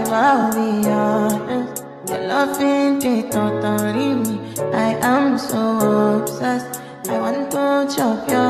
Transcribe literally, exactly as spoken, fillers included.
I'll be honest. Your loving it totally me. I am so obsessed. I want to chop your